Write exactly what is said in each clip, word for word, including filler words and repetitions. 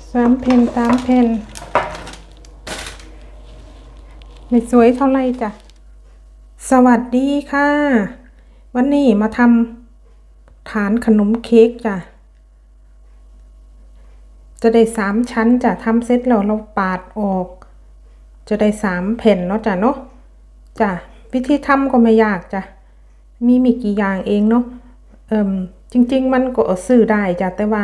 สามเพนสามเพนไม่สวยเท่าไรจ้ะสวัสดีค่ะวันนี้มาทำฐานขนมเค้กจ้ะจะได้สามชั้นจ้ะทำเสร็จแล้วเราปาดออกจะได้สามแผ่นเนาะจ้ะเนาะจ้ะวิธีทำก็ไม่ยากจ้ะมีมีกี่อย่างเองเนาะเอ่มจริงๆมันก็ซื้อได้จ้ะแต่ว่า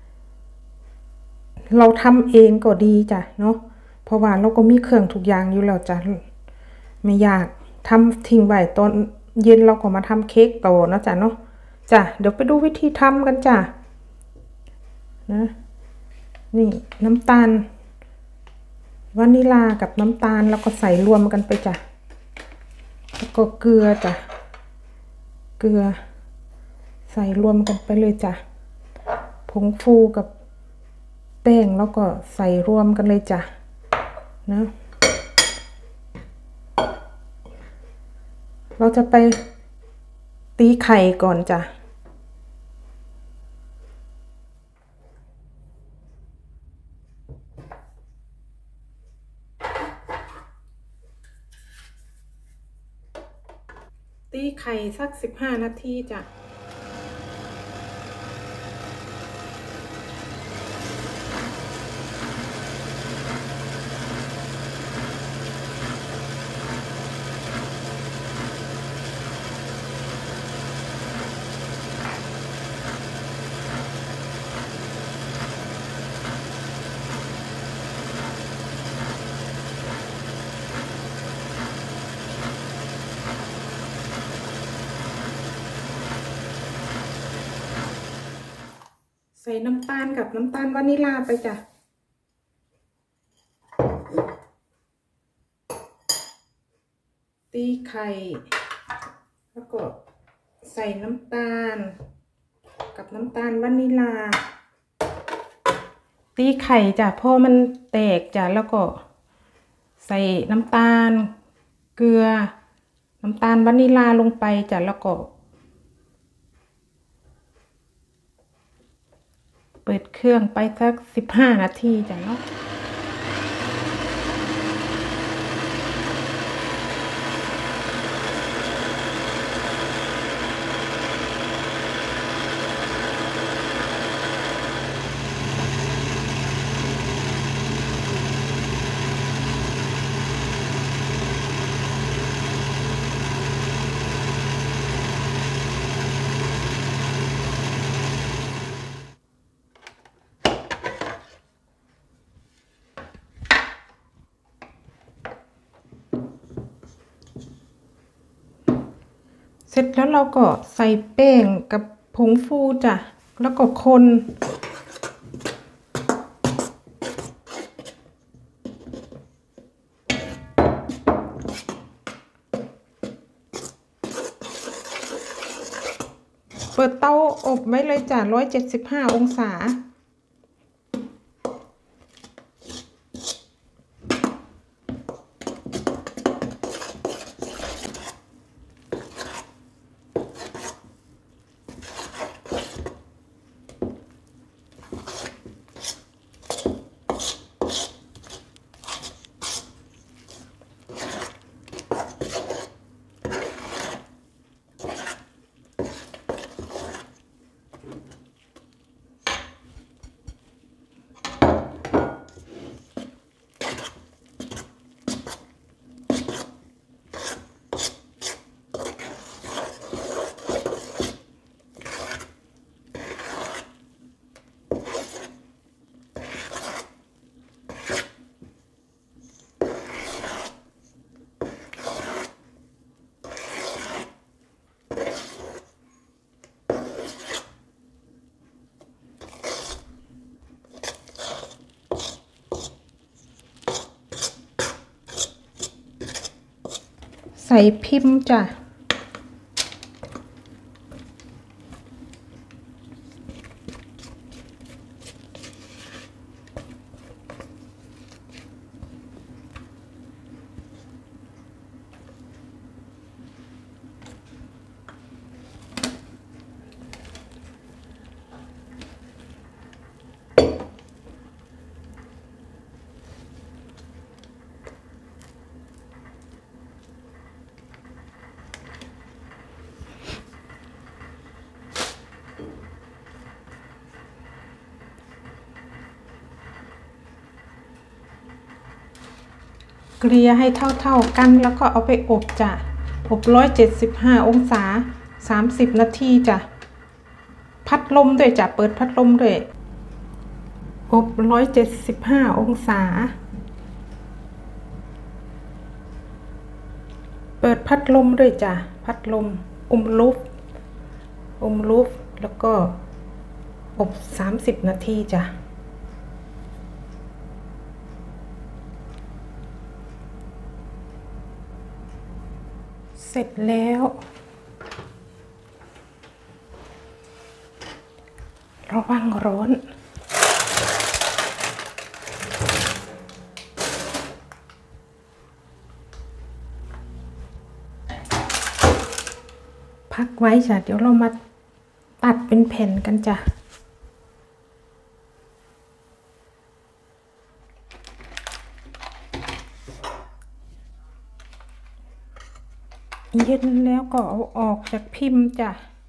เราทำเองก็ดีจ้ะเนาะเพราะว่าเราก็มีเครื่องทุกอย่างอยู่แล้วจ้ะไม่ยากทำทิ้งไว้ตอนเย็นเราก็มาทำเค้กโตเนาะจ้ะเนาะจ้ะเดี๋ยวไปดูวิธีทำกันจ้ะนะนี่น้ำตาลวานิลากับน้ำตาลแล้วก็ใส่รวมกันไปจ้ะแล้วก็เกลือจ้ะเกลือใส่รวมกันไปเลยจ้ะผงฟูกับแป้งแล้วก็ใส่รวมกันเลยจ้ะนะเราจะไปตีไข่ก่อนจ้ะตีไข่สักสิบห้านาทีจ้ะใส่น้ำตาลกับน้ำตาลวานิลาไปจ้ะตีไข่แล้วก็ใส่น้ำตาลกับน้ำตาลวานิลาตีไข่จ้ะพอมันแตกจ้ะแล้วก็ใส่น้ำตาลเกลือน้ำตาลวานิลาลงไปจ้ะแล้วก็เปิดเครื่องไปสักสิบห้านาทีจ้ะเนาะเสร็จแล้วเราก็ใส่แป้งกับผงฟูจ้ะแล้วก็คนเปิดเตาอบไว้เลยจ้ะร้อยเจ็ดสิบห้าองศาใส่พิมพ์จ้ะเกลี่ยให้เท่าๆกันแล้วก็เอาไปอบจ้ะอบร้อยเจ็ดสิบห้าองศาสามสิบนาทีจ้ะพัดลมด้วยจ้ะเปิดพัดลมด้วยอบร้อยเจ็ดสิบห้าองศาเปิดพัดลมด้วยจ้ะพัดลมอุมลูฟอุมลูฟแล้วก็อบสามสิบนาทีจ้ะเสร็จแล้วระวังร้อนพักไว้จ้ะเดี๋ยวเรามาตัดเป็นแผ่นกันจ้ะเย็นแล้วก็เอาออกจากพิมพ์จ้ะ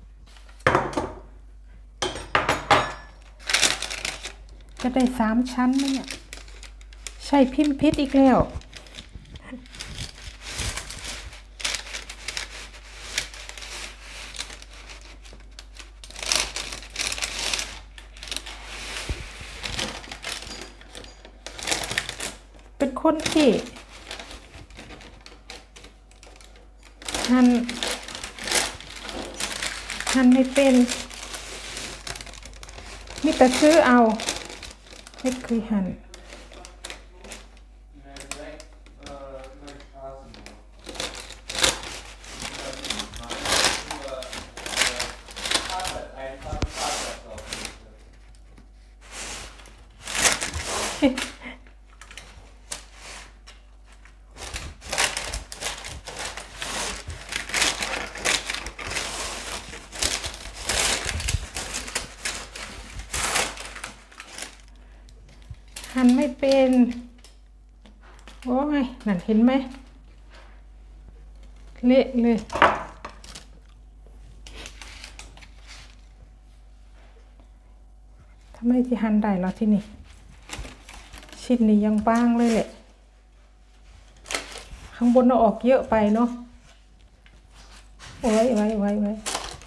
จะได้สามชั้นไหมเนี่ยใช่พิมพ์พิษอีกแล้วเป็นคนที่หั่นหั่นไม่เป็นมีแต่ซื้อเอาไม่เคยหั่นหั่นไม่เป็นโอ้ยนั่นเห็นไหมเละเลยทำไมที่หั่นได้แล้วที่นี่ชิ้นนี้ยังบางเลยแหละข้างบนเราออกเยอะไปเนาะโอ้ยไว้ไว้ไว้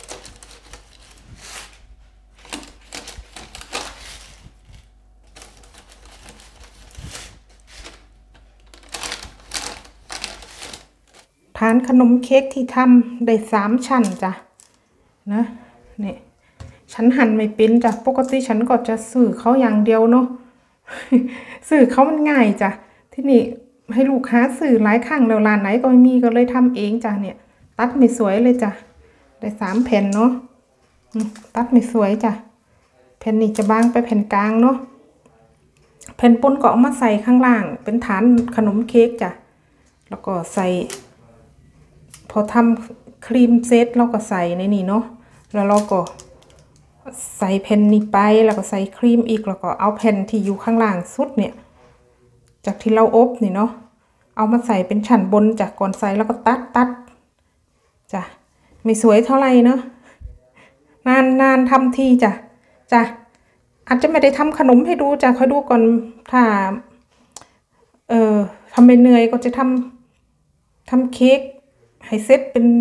ฐานขนมเค้กที่ทำได้สามชั้นจ้ะนะนี่ฉันหั่นไม่เป็นจ้ะปกติฉันก็จะสื่อเขาอย่างเดียวเนาะ สื่อเขามันง่ายจ้ะที่นี่ให้ลูกค้าสื่อหลายครั้งแล้วร้านไหนก็ไม่มีก็เลยทำเองจ้ะเนี่ยตัดไม่สวยเลยจ้ะได้สามแผ่นเนาะตัดไม่สวยจ้ะแผ่นนี้จะบางไปแผ่นกลางเนาะแผ่นปนก็เอามาใส่ข้างล่างเป็นฐานขนมเค้กจ้ะแล้วก็ใส่พอทำครีมเซตเราก็ใส่ในนี่เนาะแล้วเราก็ใส่แผ่นนี้ไปแล้วก็ใส่ครีมอีกแล้วก็เอาแผ่นที่อยู่ข้างล่างสุดเนี่ยจากที่เราอบนี่เนาะเอามาใส่เป็นชั้นบนจากก่อนใส่แล้วก็ตัดตัดจ้ะไม่สวยเท่าไหร่เนาะนานนานทำทีจ้ะจ้ะอาจจะไม่ได้ทำขนมให้ดูจ้ะค่อยดูก่อนถ้าเอ่อทำไม่เหนื่อยก็จะทำทำเค้กให้เซตเป็น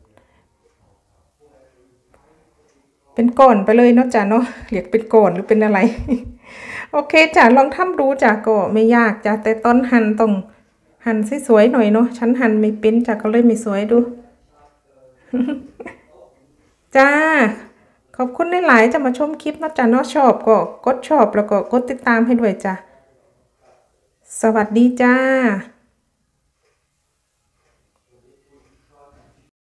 เป็นก้อนไปเลยเนาะจ้ะเนาะเรียกเป็นก้อนหรือเป็นอะไร โอเคจ้ะลองทำดูจ้ะก็ไม่ยากจ้ะแต่ตอนหั่นต้องหั่นสวยๆหน่อยเนาะฉันหั่นไม่เป็นจ้ะก็เลยไม่สวยดู จ้าขอบคุณหลายๆจะมาชมคลิปนะจ้ะเนาะชอบก็กดชอบแล้วก็กดติดตามให้ด้วยจ้ะสวัสดีจ้า